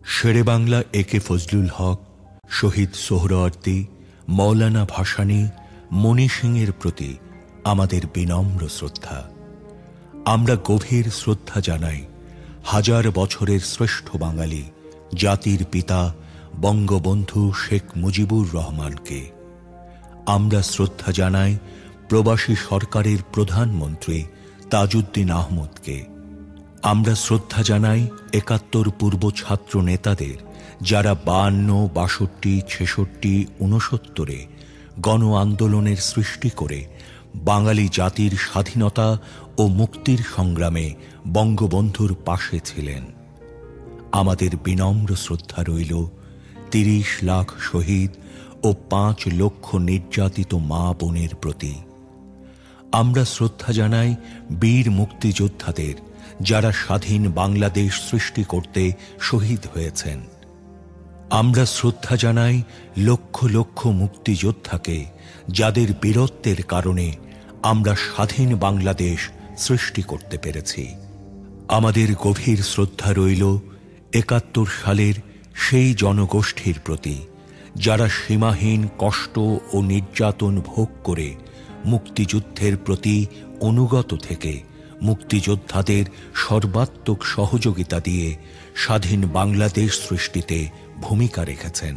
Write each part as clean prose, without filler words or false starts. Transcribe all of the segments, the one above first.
শেরে বাংলা একে ফজলুল হক, শহীদ সোহরাওয়ার্দী, মৌলানা ভাসানী, মণি সিংয়ের প্রতি আমাদের বিনম্র শ্রদ্ধা। আমরা গভীর শ্রদ্ধা জানাই হাজার বছরের শ্রেষ্ঠ বাঙালি জাতির পিতা বঙ্গবন্ধু শেখ মুজিবুর রহমানকে। আমরা শ্রদ্ধা জানাই প্রবাসী সরকারের প্রধানমন্ত্রী তাজউদ্দিন আহমদকে। আমরা শ্রদ্ধা জানাই ৭১ পূর্ব ছাত্র নেতাদের, যারা ৫২, ৬২, ৬৬, ৬৯-এ গণ আন্দোলনের সৃষ্টি করে বাঙালি জাতির স্বাধীনতা ও মুক্তির সংগ্রামে বঙ্গবন্ধুর পাশে ছিলেন। আমাদের বিনম্র শ্রদ্ধা রইল ৩০ লাখ শহীদ ও ৫ লক্ষ নির্যাতিত মা বোনের প্রতি। আমরা শ্রদ্ধা জানাই বীর মুক্তিযোদ্ধাদের, যারা স্বাধীন বাংলাদেশ সৃষ্টি করতে শহীদ হয়েছেন। আমরা শ্রদ্ধা জানাই লক্ষ লক্ষ মুক্তিযোদ্ধাকে, যাদের বীরত্বের কারণে আমরা স্বাধীন বাংলাদেশ সৃষ্টি করতে পেরেছি। আমাদের গভীর শ্রদ্ধা রইল ৭১ সালের সেই জনগোষ্ঠীর প্রতি, যারা সীমাহীন কষ্ট ও নির্যাতন ভোগ করে মুক্তিযুদ্ধের প্রতি অনুগত থেকে মুক্তিযোদ্ধাদের সর্বাত্মক সহযোগিতা দিয়ে স্বাধীন বাংলাদেশ সৃষ্টিতে ভূমিকা রেখেছেন।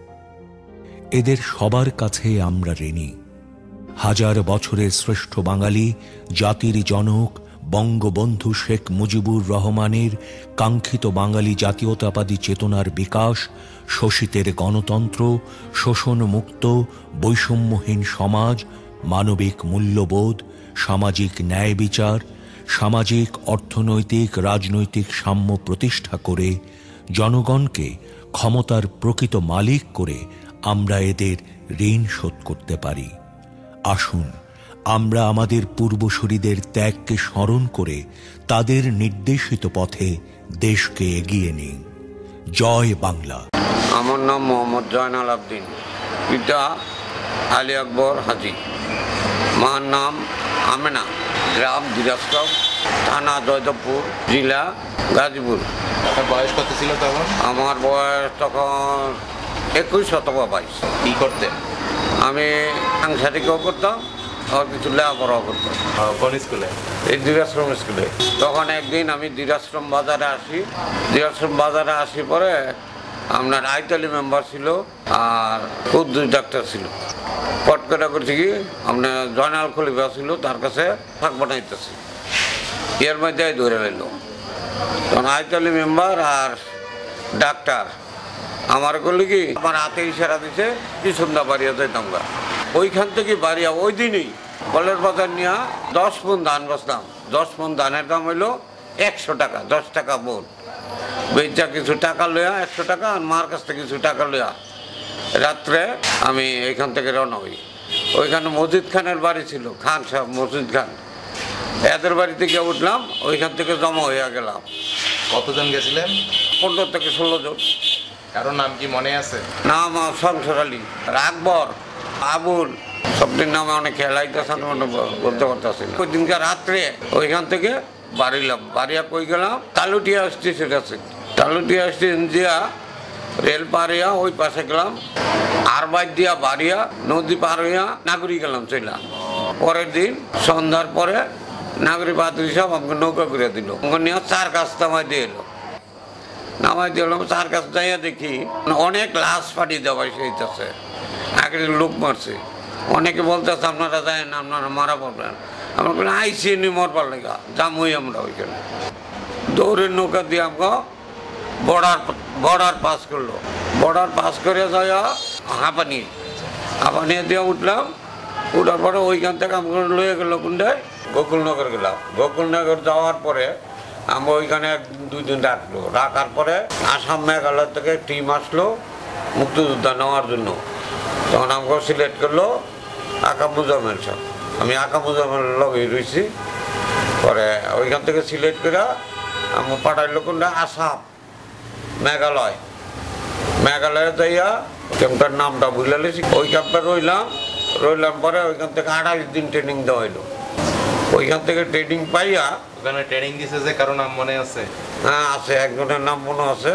এদের সবার কাছে আমরা ঋণী। হাজার বছরের শ্রেষ্ঠ বাঙালি জাতির জনক বঙ্গবন্ধু শেখ মুজিবুর রহমানের কাঙ্ক্ষিত বাঙালি জাতীয়তাবাদী চেতনার বিকাশ, শোষিতের গণতন্ত্র, শোষণমুক্ত বৈষম্যহীন সমাজ, মানবিক মূল্যবোধ, সামাজিক ন্যায় বিচার, সামাজিক অর্থনৈতিক রাজনৈতিক সাম্য প্রতিষ্ঠা করে জনগণকে ক্ষমতার প্রকৃত মালিক করে আমরা এদের ঋণ শোধ করতে পারি। আসুন আমরা আমাদের পূর্বসূরীদের ত্যাগকে স্মরণ করে তাদের নির্দেশিত পথে দেশকে এগিয়ে নিই। জয় বাংলা। আমার নাম মোহাম্মদ জয়নাল আবদিন, পিতা আলী আকবর হাজি, মার নাম আমেনা, গ্রাম দিরাজপুর, থানা জয়দেবপুর, জেলা গাজীপুর। বয়স কত ছিল তখন? আমার বয়স তখন ২১ অথবা ২২। কি করতেন? আমি সাংসারিকও করতাম আর কিছু লেখাপড়াও করতাম। কোন স্কুলে? এই দিরাশ্রম স্কুলে। তখন একদিন আমি দিরাশ্রম বাজারে আসি। দিরাশ্রম বাজারে আসি পরে আপনার আইতালি মেম্বার ছিল আর কুদ্দুস ডাক্তার ছিল। পটকটা করছি কি আপনার জয়নাল খলিফা ছিল, তার কাছে শাক বানাইতেছি। এর মধ্যে ধরে নিল। তখন আইতালি মেম্বার আর ডাক্তার আমার করলে কি আমার হাতে ইশারা দিছে কি সন্ধ্যা বাড়িয়া যাইতাম গা। ওইখান থেকে বাড়িয়া ওই দিনই কলের বাজার নিয়ে 10 মণ ধান বসতাম। 10 মণ ধানের দাম হইল 100 টাকা, 10 টাকা মণ। বেচা কিছু টাকা লইয়া 100 টাকা, আর মার কাছ থেকে কিছু টাকা লইয়া রাত্রে আমি এইখান থেকে রওনা হই। ওইখানে মজিদ খানের বাড়ি ছিল, খান সাহেব মজিদ খান। এদের বাড়িতে গিয়ে উঠলাম, ওইখান থেকে জমা হইয়া গেলাম। কতজন গেছিলেন? 15 থেকে 16 জন। কারো নাম কি মনে আছে? নাম সংসর আলী, আকবর, আবুল, সবটির নামে অনেক খেলাইতেছেন, বলতে পারতেছিল। ওই দিনকার রাত্রে ওইখান থেকে বাড়িলাম। বাড়িয়া কই গেলাম তালুটিয়া স্টেশন আছে। তালুটিয়া স্টেশন দিয়া রেল পার হইয়া ওই পাশে গেলাম, আর বাইর দিয়া বাড়িয়া নদী পার হইয়া নাগরি গেলাম চইলা। পরের দিন সন্ধ্যার পরে নাগরি পাত্রী সব আমাকে নৌকা করে দিল। আমাকে নিয়ে 4 কাজ নামাই দিয়ে এলো। নামাই দিলাম 4 কাজ যাইয়া দেখি অনেক লাশ পাঠিয়ে দেওয়া সেইটাছে, আগে লোক মারছে। অনেকে বলতেছে আপনারা যায়েন, আপনারা মারা পড়বেন। আমরা বলি আইসি নি মরবার লেগা যামই আমরা ওইখানে। দৌড়ের নৌকা দিয়ে আমাকে বর্ডার পাস করলো। বর্ডার পাস করে যাইয়া হাঁপানিয়ে দিয়ে উঠলাম। উঠার পরে ওইখান থেকে আমাকে লয়ে গেল কোনটায় গোকুলনগর গেলাম। গোকুলনগর যাওয়ার পরে আমরা ওইখানে 2 দিন রাখলো। রাখার পরে আসাম মেঘালয় থেকে টিম আসলো মুক্তিযোদ্ধা নেওয়ার জন্য। তখন আমাকে সিলেক্ট করলো আকা মুজাম্মেল সাহেব। আমি আকা মুজাম্মেল লগে রয়েছি। পরে ওইখান থেকে সিলেক্ট করে আমার পাঠাইলো কোনটা আসাম মেঘালয়। মেঘালয়ে যাইয়া ক্যাম্পটার নামটা ভুলে লেছি। ওই ক্যাম্পে রইলাম পরে ওইখান থেকে 28 দিন ট্রেনিং দেওয়া হইলো। ওইখান থেকে ট্রেনিং পাইয়া ওখানে ট্রেনিং দিছে যে কারো নাম মনে আছে? হ্যাঁ আছে, একজনের নাম মনে আছে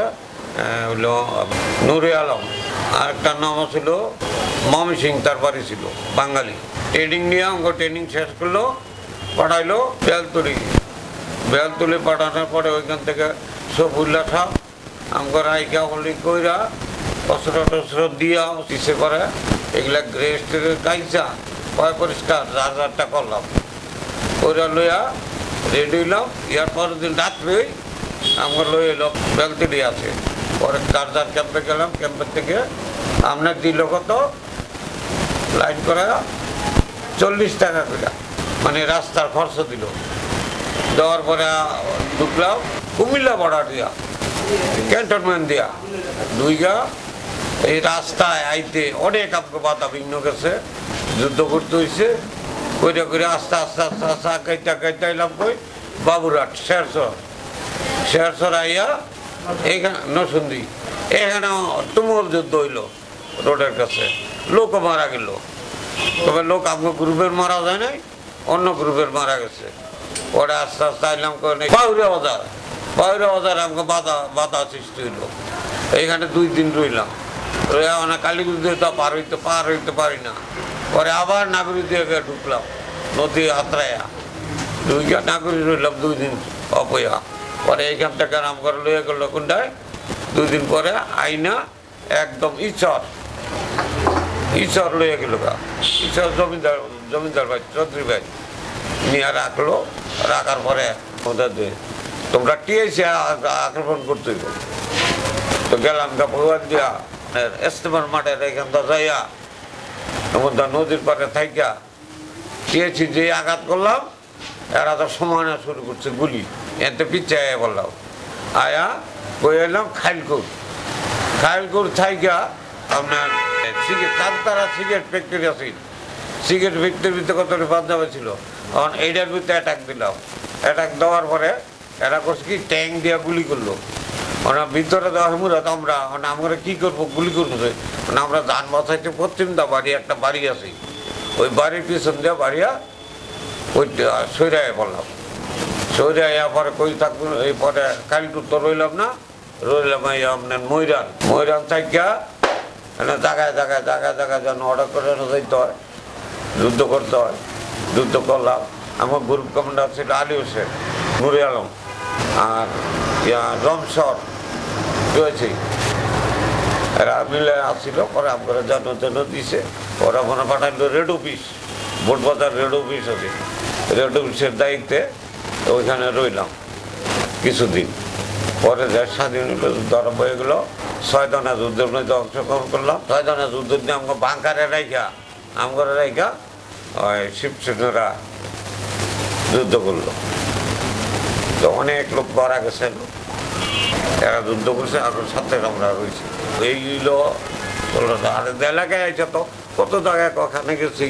হলো নুরে আলম, আর একটা নাম ছিল মমি সিং, তার বাড়ি ছিল বাঙালি। ট্রেনিং নিয়ে আমাকে ট্রেনিং শেষ করলো, পাঠাইলো বেলতুলি পাঠানোর পরে ওইখান থেকে সবুল্লা সাহ আমাকে রাইকা হলি কইরা অস্ত্র টস্ত্র দিয়া ইসে করে এগুলা গ্রেস্ট গাইছা পয় পরিষ্কার যারটা করলাম, ওইটা লইয়া রেডি হইলাম। ইয়ার পরের দিন রাত্রে আমার লই এলো বেলতুলি আছে, পরে চার্জার ক্যাম্পে গেলাম। ক্যাম্পের থেকে আপনার দিল কত লাইন করে 40 টাকা করে, মানে রাস্তার খরচ দিল। দেওয়ার পরে ঢুকলাম কুমিল্লা বর্ডার দিয়া, ক্যান্টনমেন্ট দিয়া দুইগা। এই রাস্তায় আইতে অনেক আমাকে বাধা বিঘ্ন গেছে, যুদ্ধ করতে হয়েছে। কইরা করে আস্তে আস্তে আস্তে আস্তে আগাইতে এলাম কই বাবুরহাট শেরসর আইয়া এইখানে নসুন্দি, এখানে তুমুল যুদ্ধ হইল রোডের কাছে, লোকও মারা গেল। তবে লোক আমাকে গ্রুপের মারা যায় নাই, অন্য গ্রুপের মারা গেছে। পরে আস্তে আস্তে আইলাম বাউরিয়া বাজার আমাকে বাধা সৃষ্টি হইল। এইখানে 2 দিন রইলাম, রইয়া মানে কালীগুড়ি দিয়ে তো পার হইতে পারি না। পরে আবার নাগরী দিয়ে ঢুকলাম নদী আত্রায়া, নাগরী রইলাম 2 দিন অপয়া। পরে এইখান থেকে আরাম করে লইয়া গেল কোনটায় 2 দিন পরে আইনা একদম ঈশ্বর লইয়া গেল গা। ঈশ্বর জমিদার ভাই চৌধুরী ভাই নিয়ে রাখলো। রাখার পরে ওদের তোমরা টিএসি আক্রমণ করতে তো গেলাম গা ভগবান দিয়া ইস্তেমার মাঠের এখানটা যাইয়া নদীর পাড়ে থাইকা টিএসি যে আঘাত করলাম, এরা তো সমানে শুরু করছে গুলি। এতে পিছিয়ে আয়া বললাম, আয়া বই এলাম খাইলকুর থাইকা আপনার কান্তারা সিগারেট ফ্যাক্টরি আছে, সিগারেট ফ্যাক্টরির ভিতরে কত বান্ধব ছিল। তখন এইটার ভিতরে অ্যাটাক দিলাম। অ্যাটাক দেওয়ার পরে এরা করছে কি ট্যাঙ্ক দিয়ে গুলি করলো। ওরা ভিতরে দেওয়া হেমুরা তো আমরা কী করবো, গুলি করবো। আমরা ধান বাছাইতে পশ্চিমদা বাড়ি একটা বাড়ি আছে, ওই বাড়ির পিছন দিয়ে বাড়িয়া ওই সৈরায় বললাম। সৈরাইয়া পরে কই থাকবো, এই পরে কালটুর তো রইলাম এই আপনার ময়রান থাকিয়া জায়গায় যেন অর্ডার করে যাইতে হয়, যুদ্ধ করতে হয়। যুদ্ধ করলাম। আমার গ্রুপ কমান্ডার ছিল আলী হোসেন, নুরে আলম আর রমসর রয়েছে, এরা মিলে আসছিল। পরে আমরা যেন দিছে, ওরা মনে পাঠাইল red office, Botbazar red office আছে, রেড অফিসের দায়িত্বে ওইখানে রইলাম কিছুদিন। পরে দেশ স্বাধীন হইল, যুদ্ধ আরম্ভ হয়ে গেলো। 6 দফা যুদ্ধের মধ্যে অংশগ্রহণ করলাম। 6 দফা যুদ্ধ নিয়ে আমাকে বাংকারে রাইখা ওই শিবসেনারা যুদ্ধ করলো। তো অনেক লোক মারা গেছে, এরা যুদ্ধ করছে, আর সাথে আমরা রয়েছি। এই হইলো আর এলাকায় আইসা তো কত জায়গায় ওখানে গেছে।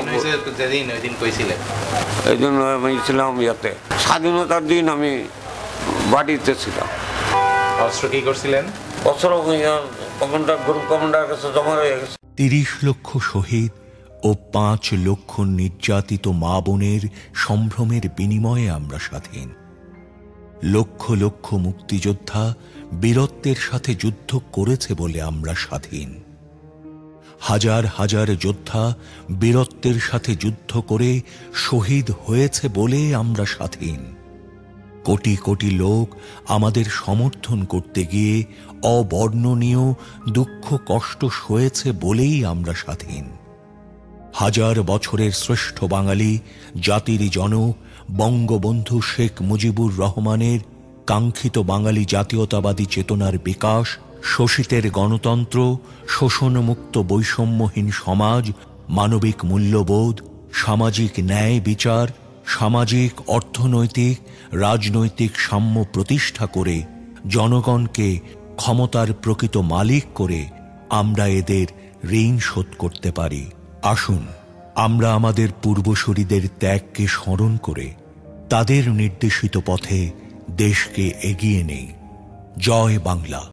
এই জন্য আমি ছিলাম ইয়াতে, স্বাধীনতার দিন আমি বাড়িতে ছিলাম। অস্ত্র কি করছিলেন? অস্ত্র গ্রুপ কমান্ডার কাছে জমা হয়ে গেছে। 30 লক্ষ শহীদ ও 5 লক্ষ নির্যাতিত মা বোনের সম্ভ্রমের বিনিময়ে আমরা স্বাধীন। লক্ষ লক্ষ মুক্তিযোদ্ধা বীরত্বের সাথে যুদ্ধ করেছে বলে আমরা স্বাধীন। হাজার হাজার যোদ্ধা বীরত্বের সাথে যুদ্ধ করে শহীদ হয়েছে বলে আমরা স্বাধীন। কোটি কোটি লোক আমাদের সমর্থন করতে গিয়ে অবর্ণনীয় দুঃখ কষ্ট সয়েছে বলেই আমরা স্বাধীন। হাজার বছরের শ্রেষ্ঠ বাঙালি জাতির জনক বঙ্গবন্ধু শেখ মুজিবুর রহমানের কাঙ্ক্ষিত বাঙালি জাতীয়তাবাদী চেতনার বিকাশ, শোষিতের গণতন্ত্র, শোষণমুক্ত বৈষম্যহীন সমাজ, মানবিক মূল্যবোধ, সামাজিক ন্যায় বিচার, সামাজিক অর্থনৈতিক রাজনৈতিক সাম্য প্রতিষ্ঠা করে জনগণকে ক্ষমতার প্রকৃত মালিক করে আমরা এদের ঋণ শোধ করতে পারি। আসুন আমরা আমাদের পূর্বসূরীদের ত্যাগকে স্মরণ করে তাদের নির্দেশিত পথে দেশকে এগিয়ে নেই। জয় বাংলা।